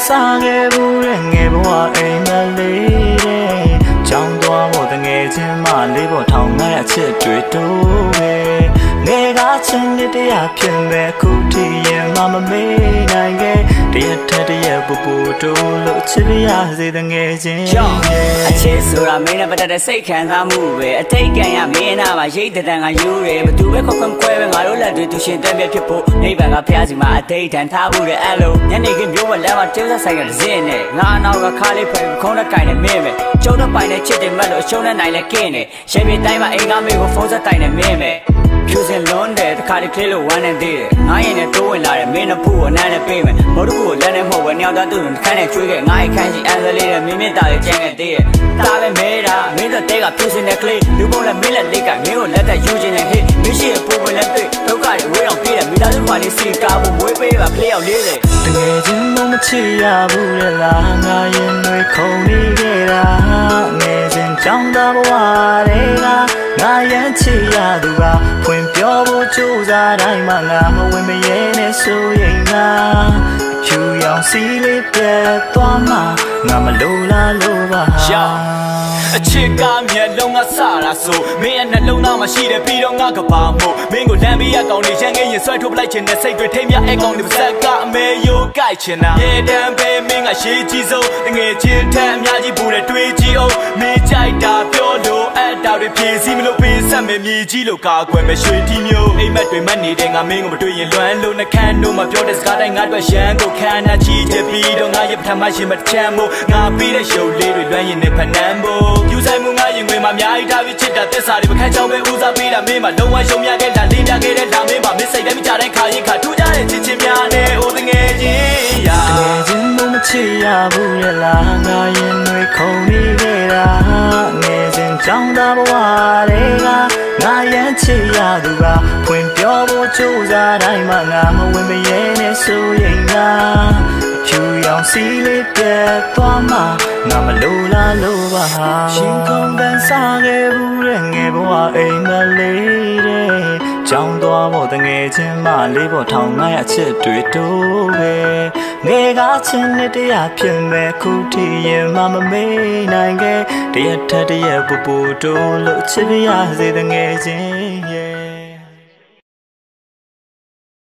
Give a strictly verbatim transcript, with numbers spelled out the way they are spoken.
စားခဲ့ဘူးတဲ့ငယ်ဘဝအိမ်မလေးတဲ့ကြောင်းသွားဖို့တငယ်ချင်းမလေးပေါ်ထောင်ငါ့အချစ်တွေတိုးပဲငယ်ကချင်းလေးတရားဖြစ်မဲ့ခုထိရင်မမမေးနိုင်ခဲ့တရက်ထက်တရက်ပူပူတိုးလို့ချစ်ရစေတငယ်ချင်းအချစ်ဆိုတာမင်းနဲ့ပတ်သက်တဲ့စိတ်ခံစားမှုပဲအထိတ်ကန်ရမင်းနာမှာရိတ်တံကယူတယ်ဘသူပဲခွက်ခွက်ခွဲပဲငါတို့လက်တွေသူရှင်တက်ပြဖြစ်ဖို့နိဗ္ဗာန်ကဖျားစီမှာအထိတ်တန်ထားဖို့တဲ့အဲ့လိုညနေခင်းမျိုးဝက်လမ်းမှာကျုပ်ဆက်ဆိုင်ကဇင်းနဲ့ငါနောက်ကခါလေးဖွဲခုံးနဲ့ကင်နဲ့မင်းပဲကျုံးနဲ့ပိုင်နဲ့ချစ်တယ်မက်လို့အရှုံးနဲ့နိုင်လဲကင်းတယ်ရှယ်ပြေတိုင်းမှာအိမ်ကမေးကိုဖုန်းဆက်တိုင်နဲ့မင်းပဲဖြူစင်လွန်းတယ်တခါတည်းကလေးလိုဝမ်းနေသေးတယ်ငါရင်နဲ့တိုးဝင်လာတယ်မင်းနဲ့ဖူးကိုနမ်းနဲ့ပေးမယ်ဘော်ဒူကိုလက်နဲ့မဟုတ်ပဲညောင်သားသူ့ကိုခန်းနဲ့ကျွေးခဲ့ငါရဲ့ခန်းကြီးအန်ဆယ်လေးနဲ့မင်းမြင့်တာလေးကျန်ခဲ့သေးတယ်တားပဲမဲတာမင်းတို့တဲကဖြူစင်တဲ့ကလေးလူပုံနဲ့မင်းလက်လေးကမင်းကိုလက်သက်ယူခြင်းနဲ့ဟေ့မင်းရှိရဲ့ပူပူလက်တွေ့ဒုက္ခတွေဝေးအောင်ပြေးတယ်မိသားစုမှာလေးစီကားဖို့မွေးပေးပါကလေးအောင်လေးတယ်တကယ်ချင်းမမချစ်ရဘူးလေလားငါရင်တွေခုန်နေခဲ့တာငယ်စဉ်ကြောင်းသားဘဝတွေကငါရင်ချစ်ရသူကဖွင့်ပြောဖို့ကြိုးစားတိုင်းမှာငါမဝင်မရဲနဲ့ဆိုရင်ငါဖြူရောင်စီလေးပြတ်သွားမှငါမလိုလားလို့ပါအချစ်ကမျက်လုံးကစတာဆိုမင်းရဲ့နှလုံးသားမှာရှိတယ်ပြီးတော့ငါကဘာမို့မင်းကိုလမ်းပြီးအကောင်လေးရန်ငယ်ရင်ဆွဲထုတ်ပလိုက်ချင်တဲ့စိတ်တွေထိမ့်မြအကောင်လေးပါဇက်ကအမေယိုကြိုက်ချင်တာရေတံပဲမင်းကရှေးကြီးဆုံးတငယ်ချင်းထက်အများကြီးပူတဲ့တွေးကြီးအောင်မင်းကြိုက်တာပြောလို့အဲ့တာတွေဖြည့်စည်းမလို့ပေးဆက်မယ်မြေကြီးလို့ကာကွယ်မယ်ရွှေတီမျိုးအိမ်မက်တွေမက်နေတဲ့ငါမင်းကိုမတွေ့ရင်လွမ်းလို့နှခမ်းတို့မပြောတဲ့စကားတိုင်းငါတို့ရန်ကိုခမ်းနာချီချပြီးတော့ငါရဲ့ပထမရှင်မချမ်းမို့ငါပြီးတဲ့ရှုပ်လေးတွေလွမ်းရင်နဲ့ဖနန်းဖို့ယူဆိုင်မှုငါရင်ဝင်မှာအများကြီးထားပြီးချစ်တာသစ္စာတွေမခန့်ချောင်းပဲဦးစားပေးတာမင်းမှာလုံးဝရှုံမြခဲ့တာလေးပြခဲ့တဲ့ဒါမင်းမှာမစ်စိတ်တိုင်းမကြတဲ့ခါရင်ခါထူးကြတဲ့ချစ်ချင်းများနဲ့အိုတငယ်ချင်းရာတကယ်ချင်းမမချစ်ရဘူးလေလားငါရင်တွေခုန်နေခဲ့တာငယ်စဉ်ကြောင်းသားဘဝတွေကငါရင်ချစ်ရသူကဖွင့်ပြောဖို့ကြိုးစားတိုင်းမှာငါမဝင်မရဲနဲ့ဆိုရင်ငါဖြူရောင်စီလေးပြတ်သွားမှငါမလိုလားလို့ပါရှင်ကုန်တန်းစားခဲ့ဘူးတဲ့ငယ်ဘဝအိမ်မလေးတဲ့ကြောင်းသွားဖို့တငယ်ချင်းမလေးပေါ်ထောင်ငါ့အချစ်တွေတိုးပဲငယ်ကချင်းနဲ့တရားဖြစ်မဲ့ခုထိရင်မမမေးနိုင်ခဲ့တရက်ထက်တရက်ပူပူတိုးလို့ချစ်ရစေတငယ်ချင်း